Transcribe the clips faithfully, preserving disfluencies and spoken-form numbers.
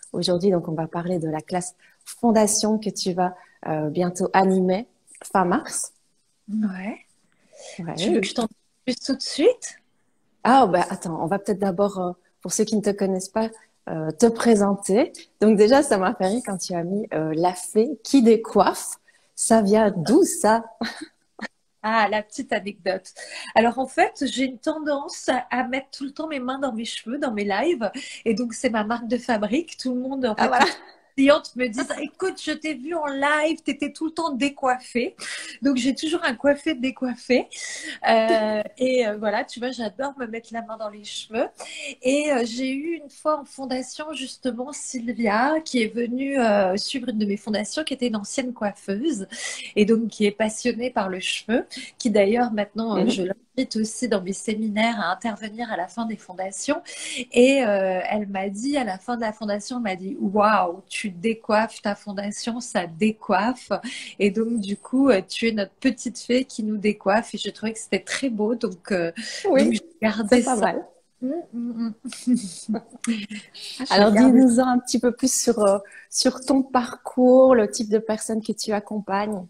aujourd'hui. Donc, on va parler de la classe fondation que tu vas euh, bientôt animer fin mars. Ouais. Tu veux que Ouais. je t'en dise plus tout de suite? Ah, bah, attends, on va peut-être d'abord, euh, pour ceux qui ne te connaissent pas, euh, te présenter. Donc, déjà, ça m'a fait rire quand tu as mis euh, la fée qui décoiffe. Ça vient d'où ça? Ah, la petite anecdote. Alors en fait, j'ai une tendance à, à mettre tout le temps mes mains dans mes cheveux, dans mes lives. Et donc c'est ma marque de fabrique. Tout le monde, en Ah, fait, voilà. toutes les clientes me disent, écoute, je t'ai vu en live, tu étais tout le temps décoiffée. Donc j'ai toujours un coiffé décoiffé. Euh, et euh, voilà, tu vois, j'adore me mettre la main dans les cheveux. Et euh, j'ai eu une fois en fondation, justement, Sylvia, qui est venue euh, suivre une de mes fondations, qui était une ancienne coiffeuse, et donc qui est passionnée par le cheveu, qui d'ailleurs, maintenant, euh, je Mhm. l'invite aussi dans mes séminaires à intervenir à la fin des fondations. Et euh, elle m'a dit, à la fin de la fondation, elle m'a dit, waouh, tu décoiffes ta fondation, ça décoiffe. Et donc, du coup, euh, tu es notre petite fée qui nous décoiffe. Et je trouvais que c'était très beau. Donc, euh, donc Oui, j'ai gardé c'est pas ça. mal. Mm, mm, mm. J'ai Alors, gardé dis-nous un petit peu plus sur, euh, sur ton parcours, le type de personnes que tu accompagnes.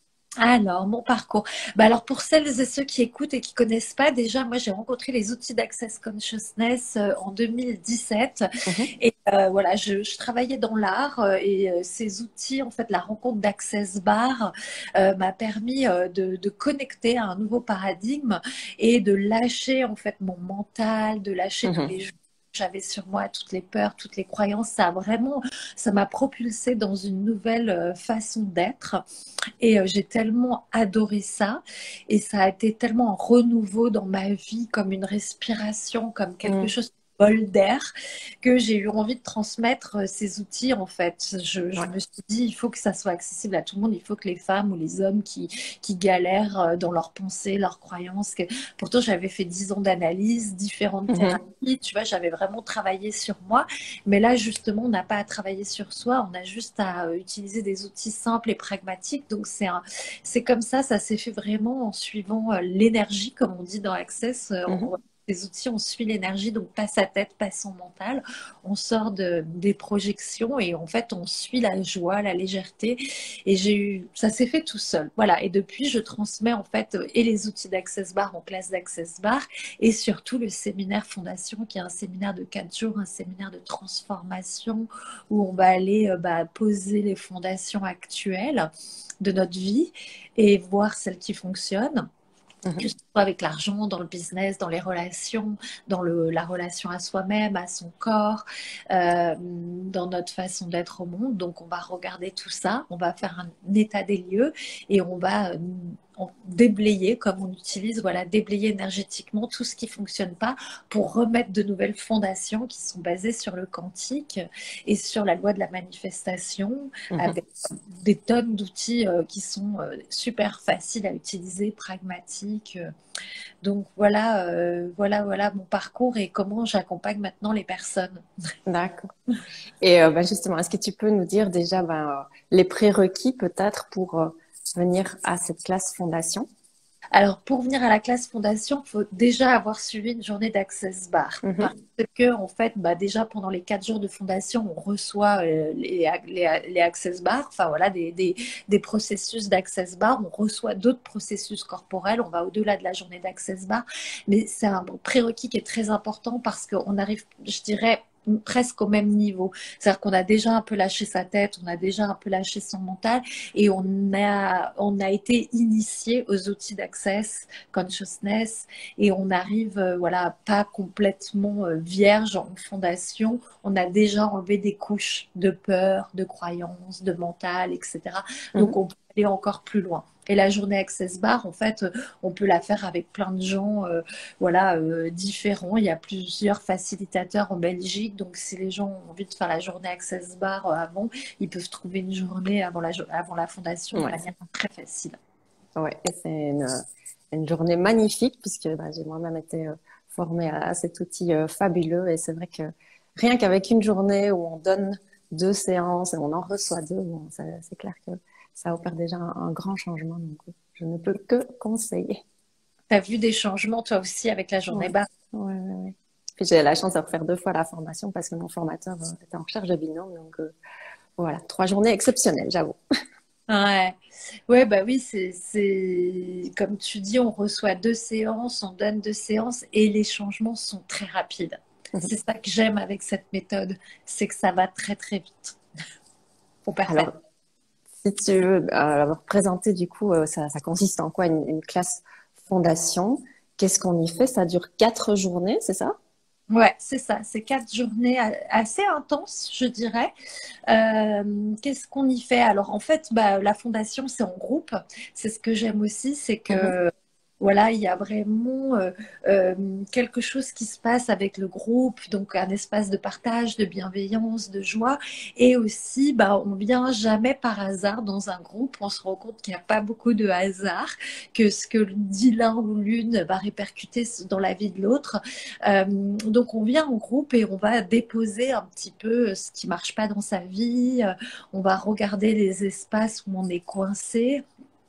Alors, mon parcours. Bah alors, pour celles et ceux qui écoutent et qui connaissent pas, déjà, moi, j'ai rencontré les outils d'Access Consciousness euh, en deux mille dix-sept. Mhm, Et euh, voilà, je, je travaillais dans l'art euh, et euh, ces outils, en fait, la rencontre d'Access Bar euh, m'a permis euh, de, de connecter à un nouveau paradigme et de lâcher, en fait, mon mental, de lâcher tous les mhm, jeux que j'avais sur moi, toutes les peurs, toutes les croyances. Ça a vraiment, ça m'a propulsé dans une nouvelle euh, façon d'être. Et euh, j'ai tellement adoré ça. Et ça a été tellement un renouveau dans ma vie, comme une respiration, comme quelque mhm. chose de bol d'air, que j'ai eu envie de transmettre euh, ces outils, en fait. Je, je Ouais. me suis dit, il faut que ça soit accessible à tout le monde. Il faut que les femmes ou les hommes qui, qui galèrent euh, dans leurs pensées, leurs croyances. Que... Pourtant, j'avais fait dix ans d'analyse, différentes Mhm, thérapies. Tu vois, j'avais vraiment travaillé sur moi. Mais là, justement, on n'a pas à travailler sur soi, on a juste à euh, utiliser des outils simples et pragmatiques. Donc, c'est un, c'est comme ça, ça s'est fait vraiment en suivant euh, l'énergie, comme on dit dans Access. Euh, on- mhm, les outils, on suit l'énergie, donc pas sa tête, pas son mental. On sort de, des projections et en fait, on suit la joie, la légèreté. Et j'ai eu, ça s'est fait tout seul. Voilà. Et depuis, je transmets en fait euh, et les outils d'Access Bar en classe d'Access Bar et surtout le séminaire Fondation, qui est un séminaire de quatre jours, un séminaire de transformation où on va aller euh, bah, poser les fondations actuelles de notre vie et voir celles qui fonctionnent, que ce mhm, soit avec l'argent, dans le business, dans les relations, dans le, la relation à soi-même, à son corps, euh, dans notre façon d'être au monde. Donc, on va regarder tout ça, on va faire un état des lieux et on va euh, en- déblayer, comme on utilise, voilà, déblayer énergétiquement tout ce qui fonctionne pas pour remettre de nouvelles fondations qui sont basées sur le quantique et sur la loi de la manifestation, mhm. avec des tonnes d'outils euh, qui sont euh, super faciles à utiliser, pragmatiques. euh. Donc voilà, euh, voilà, voilà mon parcours et comment j'accompagne maintenant les personnes. D'accord. Et euh, bah, justement, est-ce que tu peux nous dire déjà ben, euh, les prérequis peut-être pour euh, venir à cette classe fondation? Alors pour venir à la classe fondation, il faut déjà avoir suivi une journée d'Access Bar. Parce Mhm, que en fait, bah, déjà pendant les quatre jours de fondation, on reçoit euh, les, les, les Access Bar, enfin voilà, des, des, des processus d'Access Bar. On reçoit d'autres processus corporels. On va au-delà de la journée d'Access Bar, mais c'est un prérequis qui est très important parce qu'on arrive, je dirais, presque au même niveau. C'est-à-dire qu'on a déjà un peu lâché sa tête, on a déjà un peu lâché son mental et on a, on a été initié aux outils d'Access Consciousness et on arrive, euh, voilà, pas complètement euh, vierge en fondation. On a déjà enlevé des couches de peur, de croyances, de mental, et cetera. Donc mhm. on peut aller encore plus loin. Et la journée Access Bar, en fait, euh, on peut la faire avec plein de gens, euh, voilà, euh, différents. Il y a plusieurs facilitateurs en Belgique. Donc, si les gens ont envie de faire la journée Access Bar euh, avant, ils peuvent trouver une journée avant la, avant la fondation de Ouais, manière très facile. ouais. Et c'est une, une journée magnifique puisque bah, j'ai moi-même été euh, formée à, à cet outil euh, fabuleux et c'est vrai que rien qu'avec une journée où on donne deux séances et on en reçoit deux, bon, ça- c'est clair que ça opère déjà un, un grand changement. Donc, oui, je ne peux que conseiller. Tu as vu des changements toi aussi avec la journée Ouais, bar? ouais, ouais, ouais. Puis j'ai la chance de refaire deux fois la formation parce que mon formateur euh, était en recherche de binôme. Donc euh, voilà, trois journées exceptionnelles, j'avoue. Ouais, ouais, bah oui, c'est, c'est, comme tu dis, on reçoit deux séances, on donne deux séances et les changements sont très rapides. C'est ça que j'aime avec cette méthode, c'est que ça va très très vite pour Alors, personne. si tu veux euh, présenter du coup, euh, ça, ça consiste en quoi une, une classe fondation? Qu'est-ce qu'on y fait? Ça dure quatre journées, c'est ça? Ouais, c'est ça, c'est quatre journées a- assez intenses, je dirais. Euh, qu'est-ce qu'on y fait? Alors, en fait, bah, la fondation, c'est en groupe. C'est ce que j'aime aussi, c'est Mhm. que voilà, il y a vraiment euh, euh, quelque chose qui se passe avec le groupe, donc un espace de partage, de bienveillance, de joie. Et aussi, bah, on vient jamais par hasard dans un groupe. On se rend compte qu'il n'y a pas beaucoup de hasard, que ce que dit l'un ou l'une va répercuter dans la vie de l'autre. Euh, donc, on vient en groupe et on va déposer un petit peu ce qui marche pas dans sa vie. Euh, On va regarder les espaces où on est coincé.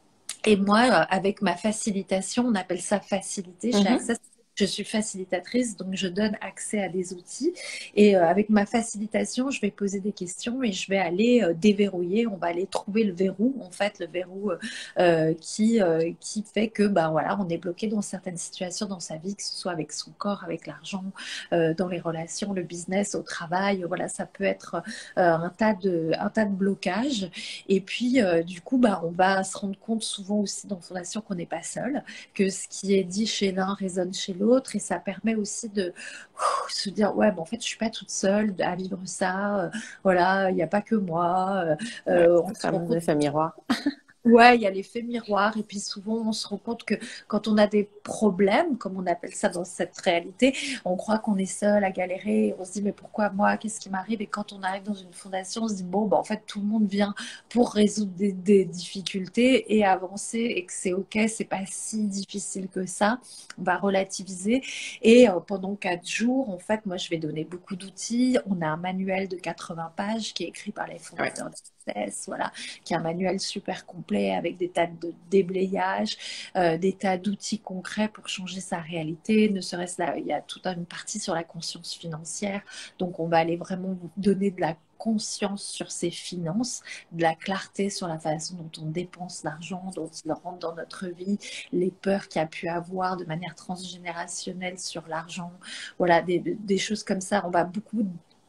Et moi, euh, avec ma facilitation, on appelle ça facilité chez Mhm. Access. Je suis facilitatrice, donc je donne accès à des outils. Et euh, avec ma facilitation, je vais poser des questions et je vais aller euh, déverrouiller. On va aller trouver le verrou, en fait, le verrou euh, euh, qui, euh, qui fait que, ben voilà, on est bloqué dans certaines situations dans sa vie, que ce soit avec son corps, avec l'argent, euh, dans les relations, le business, au travail. Voilà, ça peut être euh, un tas de, un tas de blocages. Et puis, euh, du coup, bah, on va se rendre compte souvent aussi dans Fondation qu'on n'est pas seul, que ce qui est dit chez l'un résonne chez l'autre. Et ça permet aussi de ouf, se dire, ouais, bon, en fait, je suis pas toute seule à vivre ça. Euh, voilà, il n'y a pas que moi. Euh, Ouais, euh, on le se rend fameux compte. effet miroir. Ouais, il y a l'effet miroir et puis souvent on se rend compte que quand on a des problèmes, comme on appelle ça dans cette réalité, on croit qu'on est seul à galérer, on se dit mais pourquoi moi, qu'est-ce qui m'arrive? Et quand on arrive dans une fondation, on se dit bon, bah, en fait tout le monde vient pour résoudre des, des difficultés et avancer et que c'est ok, c'est pas si difficile que ça. On va relativiser et euh, pendant quatre jours, en fait, moi je vais donner beaucoup d'outils. On a un manuel de quatre-vingts pages qui est écrit par les Ouais. fondateurs d'Access, voilà, qui est un manuel super complet avec des tas de déblayages, euh, des tas d'outils concrets pour changer sa réalité. Ne serait-ce là, il y a toute une partie sur la conscience financière. Donc, on va aller vraiment vous donner de la conscience sur ses finances, de la clarté sur la façon dont on dépense l'argent, dont il rentre dans notre vie, les peurs qu'il y a pu avoir de manière transgénérationnelle sur l'argent, voilà, des, des choses comme ça. On va beaucoup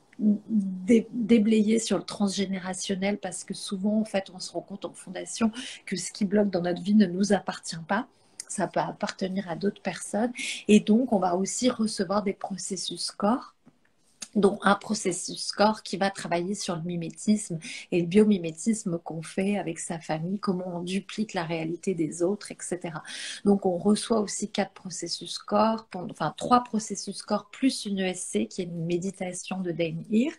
dé- déblayer sur le transgénérationnel parce que souvent, en fait, on se rend compte en fondation que ce qui bloque dans notre vie ne nous appartient pas. Ça peut appartenir à d'autres personnes. Et donc, on va aussi recevoir des processus corps dont un processus corps qui va travailler sur le mimétisme et le biomimétisme qu'on fait avec sa famille, comment on duplique la réalité des autres, et cetera. Donc on reçoit aussi quatre processus corps, enfin trois processus corps plus une E S C qui est une méditation de Dane Heer.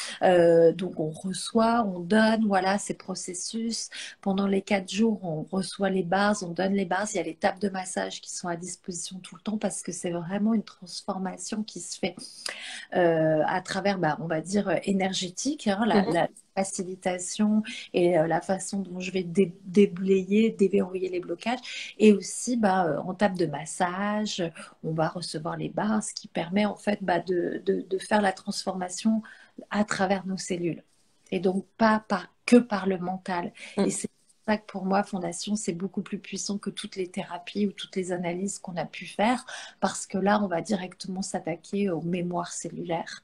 Euh, donc on reçoit, on donne, voilà, ces processus. Pendant les quatre jours, on reçoit les bases, on donne les bases. Il y a les tables de massage qui sont à disposition tout le temps parce que c'est vraiment une transformation qui se fait euh, à travers, bah, on va dire, euh, énergétique, hein, la, Mhm. la facilitation et euh, la façon dont je vais dé- déblayer, déverrouiller les blocages. Et aussi, bah, euh, en table de massage, on va recevoir les barres, ce qui permet en fait bah, de, de, de faire la transformation à travers nos cellules. Et donc, pas par, que par le mental. Et Mhm. c'est pour ça que pour moi, Fondation, c'est beaucoup plus puissant que toutes les thérapies ou toutes les analyses qu'on a pu faire, parce que là, on va directement s'attaquer aux mémoires cellulaires.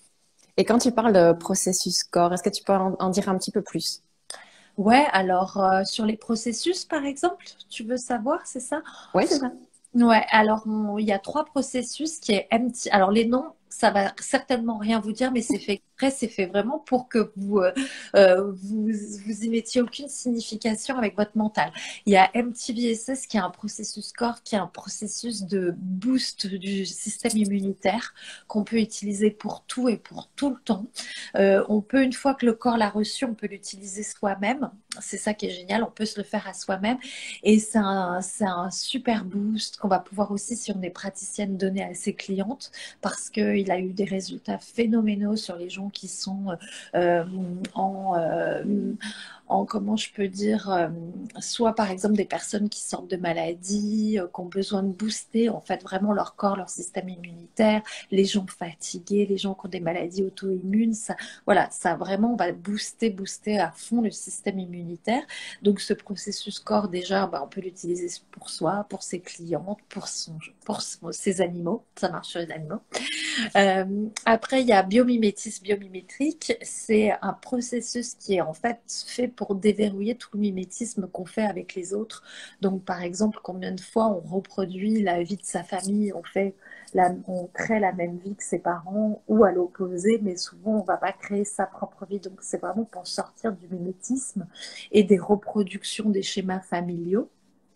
Et quand tu parles de processus corps, est-ce que tu peux en, en dire un petit peu plus? Ouais, alors euh, sur les processus, par exemple, tu veux savoir, c'est ça? Oui, c'est ça. Ouais, alors on- il y a trois processus qui est M T. Alors les noms, ça va certainement rien vous dire, mais c'est fait exprès, c'est fait vraiment pour que vous, euh, euh, vous vous y mettiez aucune signification avec votre mental. Il y a M T V S S qui est un processus corps, qui est un processus de boost du système immunitaire qu'on peut utiliser pour tout et pour tout le temps. Euh, on peut, une fois que le corps l'a reçu, on peut l'utiliser soi-même. C'est ça qui est génial, on peut se le faire à soi-même. Et c'est un, c'est un super boost qu'on va pouvoir aussi, si on est praticienne, donner à ses clientes parce qu'il a eu des résultats phénoménaux sur les gens gens qui sont euh, en, euh, en, comment je peux dire, euh, soit par exemple des personnes qui sortent de maladies, euh, qui ont besoin de booster en fait vraiment leur corps, leur système immunitaire, les gens fatigués, les gens qui ont des maladies auto-immunes, ça, voilà, ça vraiment on va booster, booster à fond le système immunitaire. Donc ce processus corps déjà, bah, on peut l'utiliser pour soi, pour ses clientes, pour, son, pour son, ses animaux, ça marche sur les animaux. Euh, après, il y a biomimétisme biomimétrique. C'est un processus qui est en fait fait pour déverrouiller tout le mimétisme qu'on fait avec les autres. Donc, par exemple, combien de fois on reproduit la vie de sa famille, on fait la, on crée la même vie que ses parents ou à l'opposé, mais souvent on ne va pas créer sa propre vie. Donc, c'est vraiment pour sortir du mimétisme et des reproductions des schémas familiaux.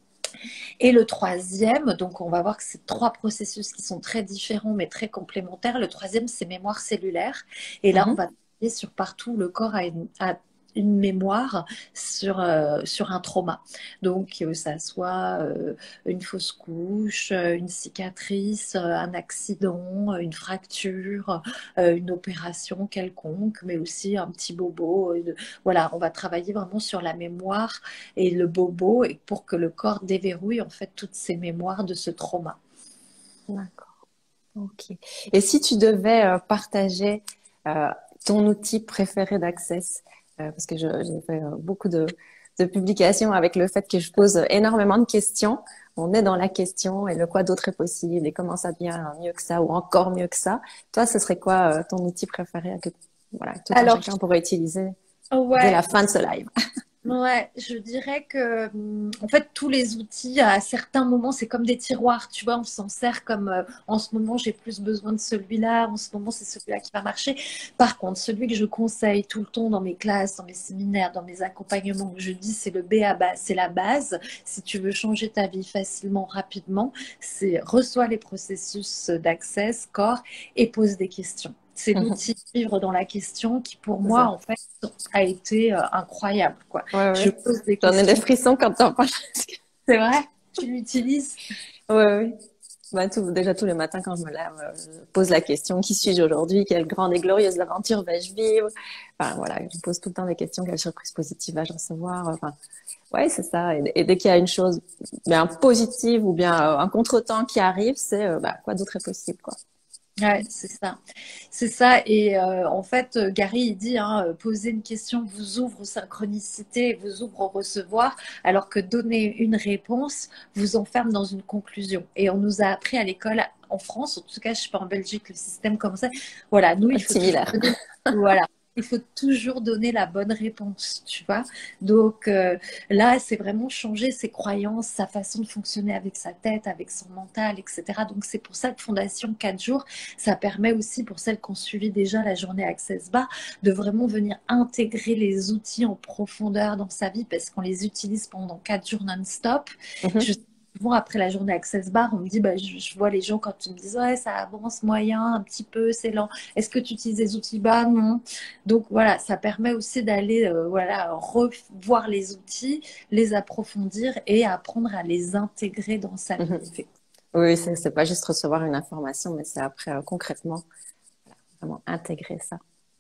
Et le troisième, donc on va voir que c'est trois processus qui sont très différents mais très complémentaires. Le troisième, c'est mémoire cellulaire. Et là, on Mhm. va travailler sur partout. Le corps a une, a une mémoire sur, euh, sur un trauma. Donc, que ça soit euh, une fausse couche, euh, une cicatrice, euh, un accident, euh, une fracture, euh, une opération quelconque, mais aussi un petit bobo. euh, Voilà, on va travailler vraiment sur la mémoire et le bobo et pour que le corps déverrouille en fait toutes ces mémoires de ce trauma. D'accord. Ok. Et si tu devais euh, partager euh, ton outil préféré d'Access, euh, parce que je- j'ai fait euh, beaucoup de, de publications avec le fait que je pose énormément de questions. On est dans la question et le quoi d'autre est possible et comment ça devient mieux que ça ou encore mieux que ça. Toi, ce serait quoi euh, ton outil préféré que voilà, tout un Alors, chacun pourrait utiliser dès la ouais, fin de ce live? ouais, je dirais que hum, en fait tous les outils à certains moments c'est comme des tiroirs, tu vois, on s'en sert comme euh, en ce moment j'ai plus besoin de celui-là, en ce moment c'est celui-là qui va marcher. Par contre, celui que je conseille tout le temps dans mes classes, dans mes séminaires, dans mes accompagnements, que je dis c'est le B A bas, c'est la base. Si tu veux changer ta vie facilement, rapidement, c'est reçois les processus d'accès, corps et pose des questions. C'est l'outil vivre dans la question qui pour C'est moi ça. en fait a été euh, incroyable quoi. Ouais, Je ouais. pose des J'en ai des questions. frissons quand t'en parles. C'est vrai? Tu l'utilises? Ouais, ouais. Bah, tout, déjà tous les matins quand je me lève, euh, je pose la question, qui suis-je aujourd'hui? Quelle grande et glorieuse aventure vais-je vivre? Enfin voilà, je pose tout le temps des questions, quelle surprise positive vais-je recevoir? Enfin, ouais, c'est ça. Et, et dès qu'il y a une chose bien positive ou bien euh, un contretemps qui arrive, c'est euh, bah, quoi d'autre est possible, quoi. Ouais, c'est ça. C'est ça. Et euh, en fait, euh, Gary, il dit, hein, euh, poser une question vous ouvre aux synchronicités, vous ouvre au recevoir, alors que donner une réponse vous enferme dans une conclusion. Et on nous a appris à l'école, en France, en tout cas, je sais pas en Belgique, le système comme ça. Voilà, nous, il faut toujours Similaire. donner, voilà. Il faut toujours donner la bonne réponse, tu vois. Donc euh, là, c'est vraiment changer ses croyances, sa façon de fonctionner avec sa tête, avec son mental, et cetera. Donc c'est pour ça que Fondation quatre jours, ça permet aussi pour celles qui ont suivi déjà la journée Access Bar de vraiment venir intégrer les outils en profondeur dans sa vie parce qu'on les utilise pendant quatre jours non-stop. Je Mhm. Souvent, après la journée Access Bar, on me dit, bah, je, je vois les gens quand ils me disent, ouais, ça avance moyen, un petit peu, c'est lent. Est-ce que tu utilises des outils? Bah, non. Donc, voilà, ça permet aussi d'aller, euh, voilà, revoir les outils, les approfondir et apprendre à les intégrer dans sa vie. Mhm. Oui, c'est c'est pas juste recevoir une information, mais c'est après euh, concrètement vraiment intégrer ça.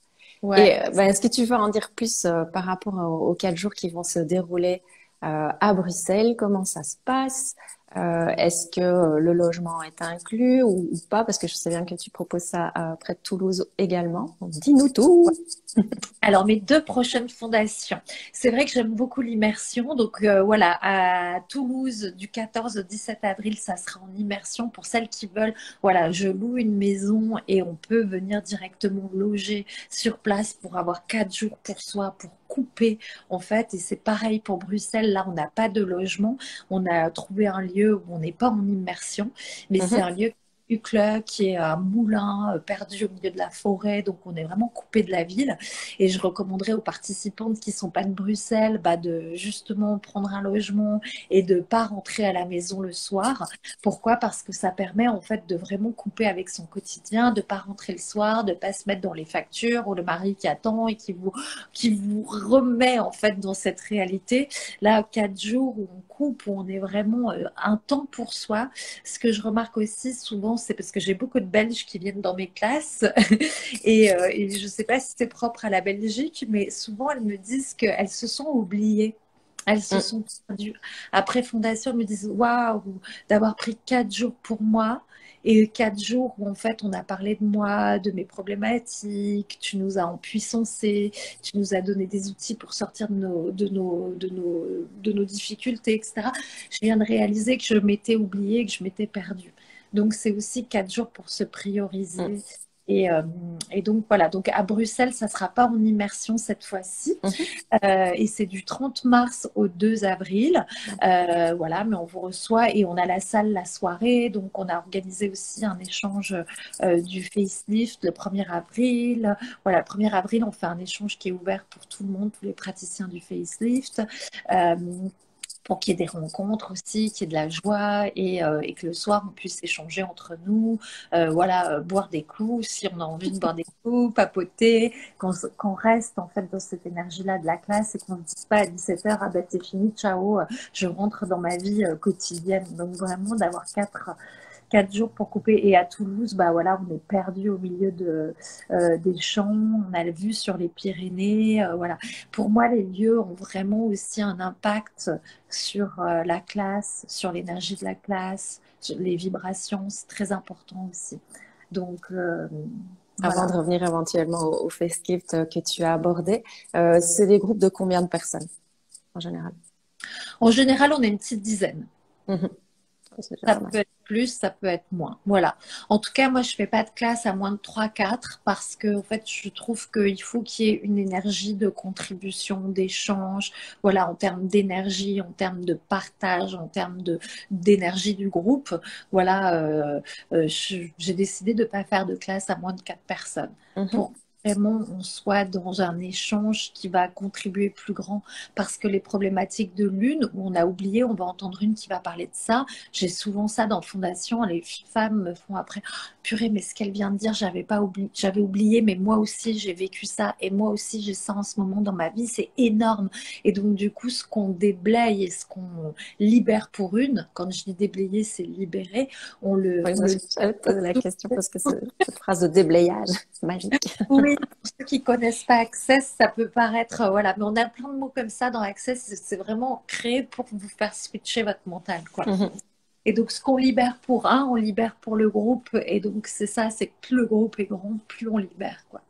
Et Ouais. euh, ben, est-ce que tu veux en dire plus euh, par rapport aux, aux quatre jours qui vont se dérouler euh, à Bruxelles? Comment ça se passe? Euh, est-ce que euh, le logement est inclus ou, ou pas? Parce que je sais bien que tu proposes ça euh, près de Toulouse également. Donc, dis-nous tout. Alors, mes deux prochaines fondations. C'est vrai que j'aime beaucoup l'immersion. Donc, euh, voilà, à Toulouse, du quatorze au dix-sept avril, ça sera en immersion pour celles qui veulent. Voilà, je loue une maison et on peut venir directement loger sur place pour avoir quatre jours pour soi, pour couper, en fait. Et c'est pareil pour Bruxelles. Là, on n'a pas de logement. On a trouvé un lieu où on n'est pas en immersion, mais c'est un Mhm. lieu Uccle, qui est un moulin euh, perdu au milieu de la forêt, donc on est vraiment coupé de la ville. Et je recommanderais aux participantes qui sont pas de Bruxelles, bah, de justement prendre un logement et de pas rentrer à la maison le soir. Pourquoi? Parce que ça permet en fait de vraiment couper avec son quotidien, de pas rentrer le soir, de pas se mettre dans les factures ou le mari qui attend et qui vous qui vous remet en fait dans cette réalité. Là, quatre jours où on couple où on est vraiment euh, un temps pour soi. Ce que je remarque aussi souvent, c'est parce que j'ai beaucoup de Belges qui viennent dans mes classes et, euh, et je ne sais pas si c'est propre à la Belgique, mais souvent elles me disent qu'elles se sont oubliées. Elles se Mm. sont perdues. Après Fondation, elles me disent waouh, d'avoir pris quatre jours pour moi. Et quatre jours où en fait on a parlé de moi, de mes problématiques, tu nous as empuissancés, tu nous as donné des outils pour sortir de nos, de nos, de nos, de nos difficultés, et cetera. Je viens de réaliser que je m'étais oubliée, que je m'étais perdue. Donc c'est aussi quatre jours pour se Mm. prioriser. Et, euh, et donc voilà, donc à Bruxelles, ça ne sera pas en immersion cette fois-ci. Mhm. Euh, et c'est du trente mars au deux avril. Euh, voilà, mais on vous reçoit et on a la salle la soirée. Donc, on a organisé aussi un échange euh, du facelift le premier avril. Voilà, le premier avril, on fait un échange qui est ouvert pour tout le monde, tous les praticiens du facelift. Euh, pour qu'il y ait des rencontres aussi, qu'il y ait de la joie et, euh, et que le soir, on puisse échanger entre nous, euh, voilà, euh, boire des coups si on a envie de boire des coups, papoter, qu'on qu'on reste en fait dans cette énergie-là de la classe et qu'on ne dise pas à dix-sept heures, ah ben c'est fini, ciao, euh, je rentre dans ma vie euh, quotidienne. Donc vraiment d'avoir quatre quatre jours pour couper. Et à Toulouse, bah voilà, on est perdu au milieu de, euh, des champs, on a la vue sur les Pyrénées. Euh, voilà. Pour moi, les lieux ont vraiment aussi un impact sur euh, la classe, sur l'énergie de la classe, sur les vibrations. C'est très important aussi. Donc, euh, Avant voilà. de revenir éventuellement au, au facelift euh, que tu as abordé, euh, c'est des groupes de combien de personnes en général? En général, on est une petite dizaine. Mhm. C'est déjà Ça pas mal. peut être plus, ça peut être moins. Voilà. En tout cas, moi, je fais pas de classe à moins de trois quatre parce que, en fait, je trouve qu'il faut qu'il y ait une énergie de contribution, d'échange, voilà, en termes d'énergie, en termes de partage, en termes de d'énergie du groupe. Voilà, euh, euh, je- j'ai décidé de pas faire de classe à moins de quatre personnes Mhm. pour que vraiment on soit dans un échange qui va contribuer plus grand parce que les problématiques de l'une où on a oublié, on va entendre une qui va parler de ça. J'ai souvent ça dans Fondation. Les femmes me font après, purée, mais ce qu'elle vient de dire, j'avais pas oublié, j'avais oublié, mais moi aussi j'ai vécu ça et moi aussi j'ai ça en ce moment dans ma vie. C'est énorme. Et donc du coup, ce qu'on déblaye et ce qu'on libère pour une, quand je dis déblayer, c'est libérer, on le, Oui, on ça, le j'allais te poser la question parce que ce- cette phrase de déblayage, c'est magique. oui, pour ceux qui connaissent pas Access, ça peut paraître, euh, voilà, mais on a plein de mots comme ça dans Access. C'est c'est vraiment créé pour vous faire switcher votre mental, quoi. Mhm. Et donc, ce qu'on libère pour un, on libère pour le groupe. Et donc, c'est ça, c'est que plus le groupe est grand, plus on libère, quoi.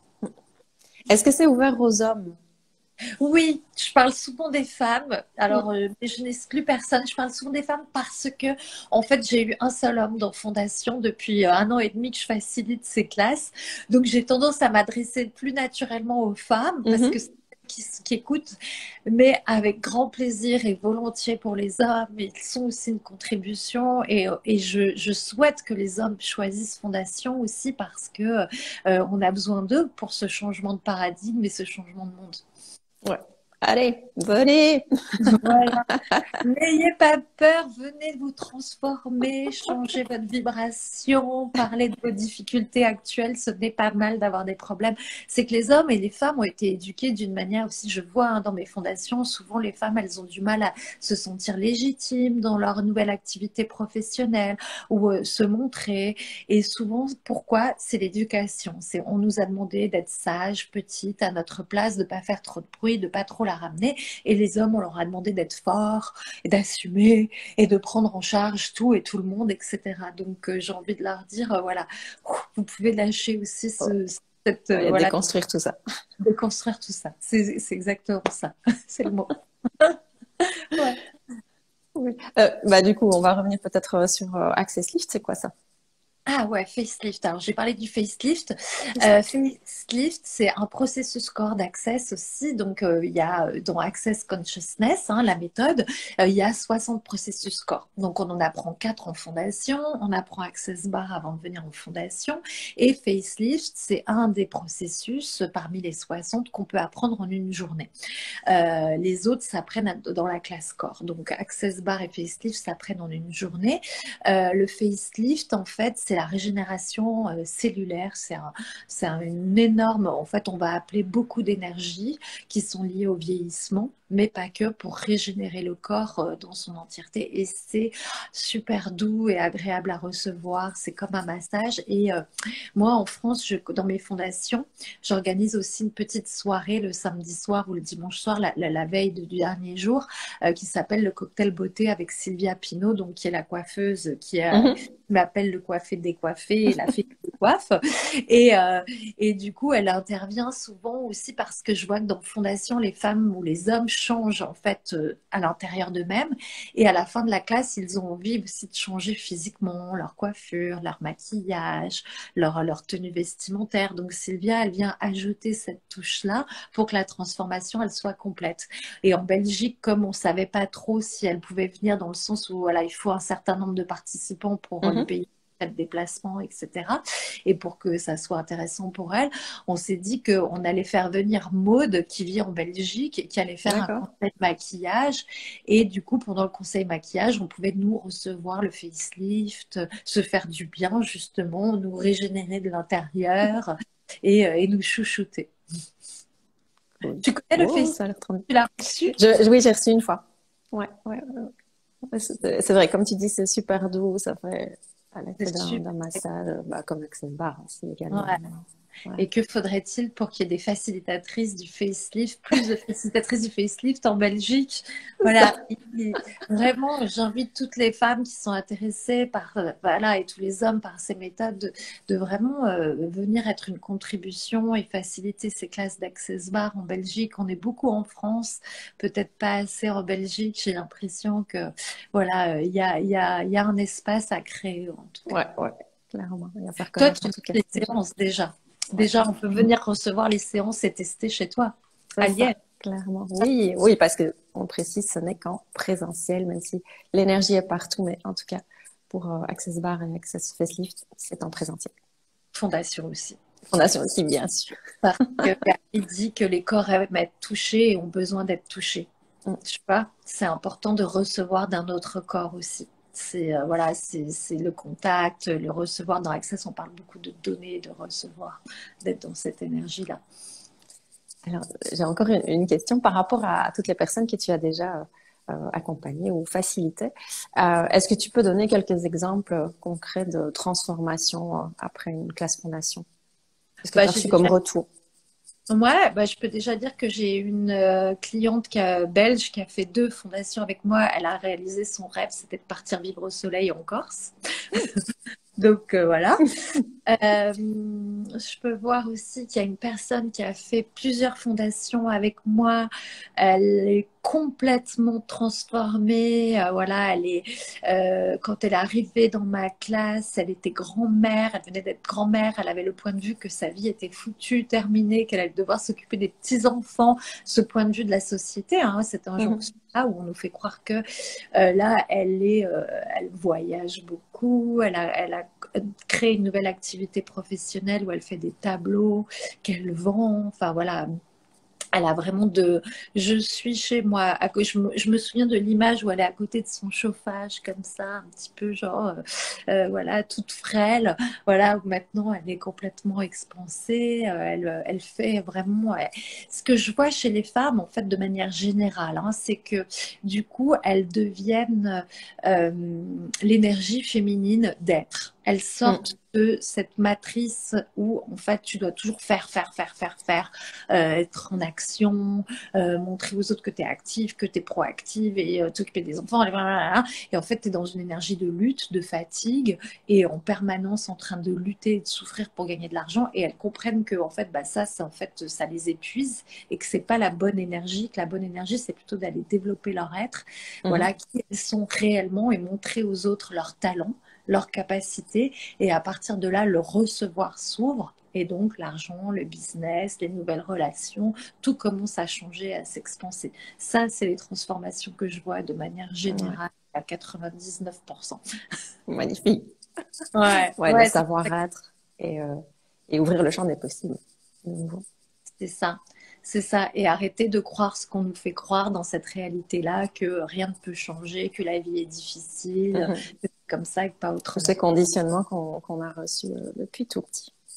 Est-ce que c'est ouvert aux hommes? Oui, je parle souvent des femmes. Mm. Alors, euh, mais je n'exclus personne. Je parle souvent des femmes parce que, en fait, j'ai eu un seul homme dans Fondation depuis euh, un an et demi que je facilite ces classes. Donc, j'ai tendance à m'adresser plus naturellement aux femmes parce que Mhm. c'est elles qui, qui écoutent, mais avec grand plaisir et volontiers pour les hommes. Ils sont aussi une contribution et, euh, et je, je souhaite que les hommes choisissent Fondation aussi parce que euh, on a besoin d'eux pour ce changement de paradigme et ce changement de monde. Ouais. Allez, venez! Voilà. N'ayez pas peur, venez vous transformer, changer votre vibration, parler de vos difficultés actuelles. Ce n'est pas mal d'avoir des problèmes. C'est que les hommes et les femmes ont été éduqués d'une manière aussi, je vois hein, dans mes fondations, souvent les femmes, elles ont du mal à se sentir légitimes dans leur nouvelle activité professionnelle ou euh, se montrer. Et souvent, pourquoi? C'est l'éducation. C'est, on nous a demandé d'être sages, petites, à notre place, de ne pas faire trop de bruit, de pas trop la ramener. Et les hommes, on leur a demandé d'être forts et d'assumer et de prendre en charge tout et tout le monde, et cetera. Donc, euh, j'ai envie de leur dire, euh, voilà, vous pouvez lâcher aussi Ouais. ce, cette, Ouais, euh, et voilà, déconstruire tout ça. déconstruire tout ça. C'est c'est exactement ça. C'est le mot. Ouais. Oui. Euh, bah, du coup, on va revenir peut-être euh, sur euh, Access Lift. C'est quoi ça? Ah ouais, facelift. Alors, j'ai parlé du facelift. Euh, facelift, c'est un processus core d'access aussi. Donc, euh, il y a euh, dans Access Consciousness, hein, la méthode, euh, il y a soixante processus core. Donc, on en apprend quatre en fondation. On apprend Access Bar avant de venir en fondation. Et facelift, c'est un des processus parmi les soixante qu'on peut apprendre en une journée. Euh, les autres s'apprennent dans la classe corps. Donc, Access Bar et Facelift s'apprennent en une journée. Euh, le Facelift, en fait, c'est la régénération euh, cellulaire. C'est un, c'est un, une énorme, en fait, on va appeler beaucoup d'énergies qui sont liées au vieillissement, mais pas que, pour régénérer le corps euh, dans son entièreté. Et c'est super doux et agréable à recevoir. C'est comme un massage. Et euh, moi, en France, je, dans mes fondations, j'organise aussi une petite soirée le samedi soir ou le dimanche soir, la, la, la veille de- du dernier jour, euh, qui s'appelle le cocktail beauté avec Sylvia Pinault, donc qui est la coiffeuse qui a, Mhm. qui m'appelle le coiffé décoiffé et la fée qui coiffe. Et, euh, et du coup, elle intervient souvent aussi parce que je vois que dans Fondation, les femmes ou les hommes changent en fait euh, à l'intérieur d'eux-mêmes. Et à la fin de la classe, ils ont envie aussi de changer physiquement, leur coiffure, leur maquillage, leur, leur tenue vestimentaire. Donc Sylvia, elle vient ajouter cette touche-là pour que la transformation, elle soit complète. Et en Belgique, comme on ne savait pas trop si elle pouvait venir dans le sens où voilà, il faut un certain nombre de participants pour le Mhm. pays de déplacement, et cetera. Et pour que ça soit intéressant pour elle, on s'est dit qu'on allait faire venir Maude qui vit en Belgique et qui allait faire un D'accord. conseil maquillage. Et du coup, pendant le conseil maquillage, on pouvait nous recevoir le facelift, se faire du bien justement, nous régénérer de l'intérieur et, euh, et nous chouchouter. Cool. Tu connais le Oh, facelift? ça a l'air trop bien. Tu l'as reçu? Je, je- oui, j'ai reçu une fois. Ouais, ouais, ouais. Ouais, C'est c'est vrai, comme tu dis, c'est super doux. Ça fait à l'effet C'est d'un super. d'un massage, bah, comme Access Bar aussi également. Ouais. Ouais. Et que faudrait-il pour qu'il y ait des facilitatrices du facelift, plus de facilitatrices du facelift en Belgique? Voilà, Ça. Et- et vraiment, j'invite toutes les femmes qui sont intéressées par, euh, voilà, et tous les hommes par ces méthodes, de, de vraiment euh, venir être une contribution et faciliter ces classes d'Access Bar en Belgique. On est beaucoup en France, peut-être pas assez en Belgique. J'ai l'impression que, voilà, euh, il y a, il y a, il y a un espace à créer en tout cas. Ouais, ouais, clairement. Il y a à faire Toi, connaître tu en fais tout cas. les séances déjà. Ouais, Déjà, on peut venir recevoir les séances et tester chez toi, c'est à Liège. ça, clairement. Oui, oui, parce que on précise, ce n'est qu'en présentiel, même si l'énergie est partout, mais en tout cas, pour euh, Access Bar et Access Facelift, c'est en présentiel. Fondation aussi. Fondation aussi, bien sûr. Parce que il dit que les corps aiment être touchés et ont besoin d'être touchés. Mm. Tu vois, c'est important de recevoir d'un autre corps aussi. C'est euh, voilà, c'est c'est le contact, le recevoir. Dans Access, on parle beaucoup de donner, de recevoir, d'être dans cette énergie-là. Alors, j'ai encore une, une question par rapport à, toutes les personnes que tu as déjà euh, accompagnées ou facilitées. Euh, est-ce que tu peux donner quelques exemples concrets de transformation euh, après une classe fondation? Qu'est-ce que Bah, tu as j'ai reçu comme déjà retour? Ouais, bah, je peux déjà dire que j'ai une euh, cliente qui a- belge qui a fait deux fondations avec moi. Elle a réalisé son rêve, c'était de partir vivre au soleil en Corse. Donc euh, voilà. Euh, je peux voir aussi qu'il y a une personne qui a fait plusieurs fondations avec moi. Elle est complètement transformée. Euh, voilà, elle est, euh, quand elle est arrivée dans ma classe, elle était grand-mère. Elle venait d'être grand-mère. Elle avait le point de vue que sa vie était foutue, terminée, qu'elle allait devoir s'occuper des petits-enfants. Ce point de vue de la société, hein, cette Mhm. injonction-là où on nous fait croire que euh, là, elle est, euh, elle voyage beaucoup. Elle a, elle a créé une nouvelle activité professionnelle où elle fait des tableaux qu'elle vend. Enfin voilà, elle a vraiment de. Je suis chez moi. À... Je, me... je me souviens de l'image où elle est à côté de son chauffage, comme ça, un petit peu genre, euh, euh, voilà, toute frêle. Voilà, où maintenant elle est complètement expansée. Euh, elle, elle fait vraiment. Elle... Ce que je vois chez les femmes, en fait, de manière générale, hein, c'est que du coup, elles deviennent euh, l'énergie féminine d'être. Elles Mm. sortent de cette matrice où, en fait, tu dois toujours faire, faire, faire, faire, faire euh, être en action, euh, montrer aux autres que tu es active, que tu es proactive et euh, t'occuper des enfants. Et, blablabla. Et en fait, tu es dans une énergie de lutte, de fatigue et en permanence en train de lutter et de souffrir pour gagner de l'argent. Et elles comprennent que en fait, bah, ça, ça, en fait, ça les épuise et que c'est pas la bonne énergie, que la bonne énergie, c'est plutôt d'aller développer leur être, Mhm. voilà, qui elles sont réellement et montrer aux autres leurs talents, leurs capacités. Et à partir de là, le recevoir s'ouvre. Et donc, l'argent, le business, les nouvelles relations, tout commence à changer, à s'expanser. Ça, c'est les transformations que je vois de manière Ouais. générale à quatre-vingt-dix-neuf pour cent. Magnifique. Ouais, Ouais, le ouais, c'est savoir-être et, euh, et ouvrir le champ des possibles. De nouveau. c'est ça. C'est ça. Et arrêter de croire ce qu'on nous fait croire dans cette réalité-là, que rien ne peut changer, que la vie est difficile, Mhm. que c'est comme ça et que pas Tous autrement. ces conditionnements qu'on qu'on a reçus euh, depuis tout petit.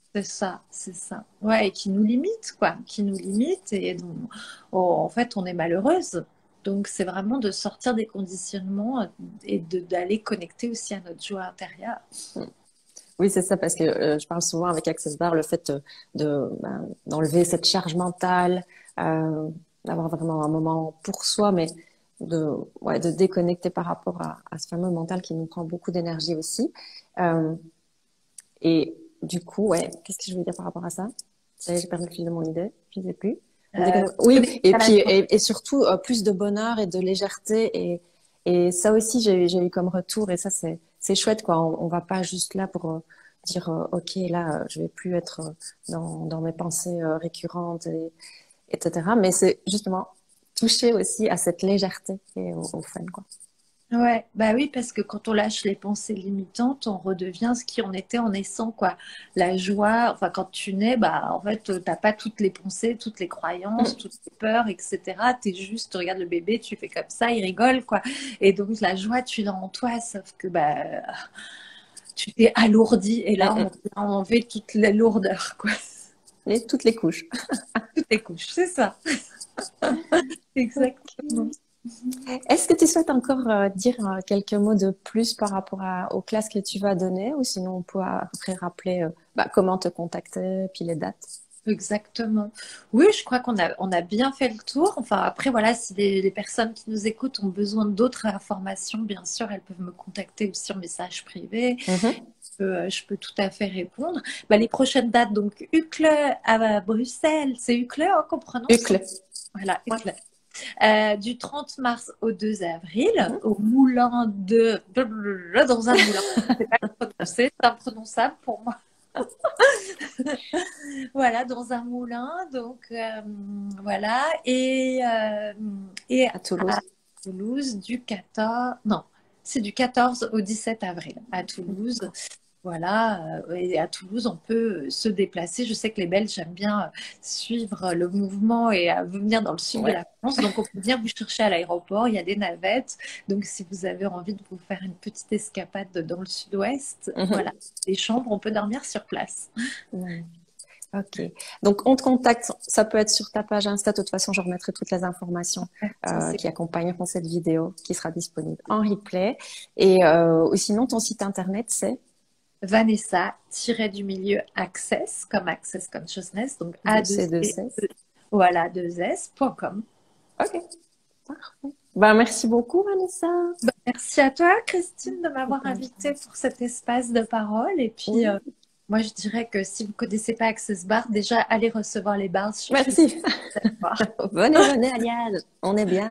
C'est ça, c'est ça. Ouais, et qui nous limite, quoi, qui nous limite et dont, oh, en fait, on est malheureuse. Donc, c'est vraiment de sortir des conditionnements euh, et de d'aller connecter aussi à notre joie intérieure. Oui, c'est ça, parce que euh, je parle souvent avec Access Bar, le fait de, de, ben, d'enlever cette charge mentale, euh, d'avoir vraiment un moment pour soi, mais de, ouais, de déconnecter par rapport à, à ce fameux mental qui nous prend beaucoup d'énergie aussi. Euh, et du coup, ouais, qu'est-ce que je voulais dire par rapport à ça? Ça y est, j'ai perdu le fil de mon idée, je ne sais plus. On Euh, déconne- Oui, connecter et à la puis joie. et, et surtout euh, plus de bonheur et de légèreté et et ça aussi j'ai eu- j'ai eu comme retour et ça c'est c'est chouette quoi. On, on va pas juste là pour euh, dire euh, ok là euh, je vais plus être euh, dans dans mes pensées euh, récurrentes et etc. Mais c'est justement toucher aussi à cette légèreté et au, au fun quoi. Ouais, bah oui, parce que quand on lâche les pensées limitantes, on redevient ce qui on était en naissant, quoi. La joie, enfin, quand tu nais, bah, en fait, euh, t'as pas toutes les pensées, toutes les croyances, Mm. toutes les peurs, et cetera. T'es juste, tu regardes le bébé, tu fais comme ça, il rigole, quoi. Et donc, la joie, tu l'as en toi, sauf que, bah, tu t'es alourdi, et Mm, là, on mm. a enlevé toute la lourdeur, quoi. Et toutes les couches. Toutes les couches, c'est ça. Exactement. Est-ce que tu souhaites encore euh, dire euh, quelques mots de plus par rapport à- aux classes que tu vas donner ou sinon on peut à peu près rappeler euh, bah, comment te contacter puis les dates? Exactement. Oui, je crois qu'on a, on a bien fait le tour. Enfin, après, voilà, si les, les personnes qui nous écoutent ont besoin d'autres informations, bien sûr, elles peuvent me contacter aussi en message privé. Mhm. Euh, je peux tout à fait répondre. Bah, les prochaines dates, donc, Uccle à Bruxelles. C'est Uccle hein, qu'on prononce? Uccle. Voilà, Ouais. Uccle. Euh, du trente mars au deux avril, Mhm. au moulin de... Dans un moulin. Je ne sais pas le prononcer, c'est imprononçable pour moi. Voilà, dans un moulin. Donc, euh, voilà. Et, euh, et À à Toulouse. Toulouse, du quatorze, non, c'est du quatorze au dix-sept avril à Toulouse. D'accord. Voilà, euh, et à Toulouse, on peut se déplacer. Je sais que les Belges aiment bien euh, suivre le mouvement et euh, venir dans le sud de Ouais. la France. Donc, on peut venir vous chercher à l'aéroport. Il y a des navettes. Donc, si vous avez envie de vous faire une petite escapade dans le sud-ouest, voilà, Mhm. les chambres, on peut dormir sur place. Ouais. Ok. Donc, on te contacte. Ça peut être sur ta page Insta. De toute façon, je remettrai toutes les informations Ça, euh, c'est qui accompagneront cette vidéo qui sera disponible en replay. Et euh, ou sinon, ton site internet, c'est Vanessa, tiré du milieu Access, comme Access Consciousness, donc a de deux c deux c seize. voilà, deux s point com. Ok. Parfait. Ben, merci beaucoup, Vanessa. Bah, merci à toi, Christine, de m'avoir invitée pour cet espace de parole. Et puis, euh, Oui. moi, je dirais que si vous ne connaissez pas Access Bar, déjà, allez recevoir les bars. Je suis Merci. certaine de voir. Venez, venez, Aliage. On est bien.